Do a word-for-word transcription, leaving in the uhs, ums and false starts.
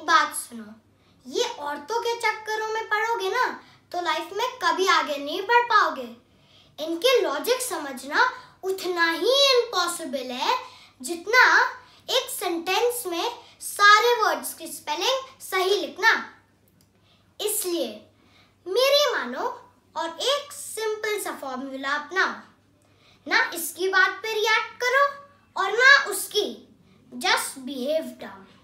बात सुनो, ये औरतों के चक्करों में पड़ोगे ना तो लाइफ में कभी आगे नहीं बढ़ पाओगे। इनके लॉजिक समझना उतना ही इम्पॉसिबल है जितना एक सेंटेंस में सारे वर्ड्स की स्पेलिंग सही लिखना। इसलिए मेरी मानो और एक सिंपल सा फॉर्मूला अपनाओ। ना इसकी बात पे रिएक्ट करो और ना उसकी, जस्ट बिहेव डम।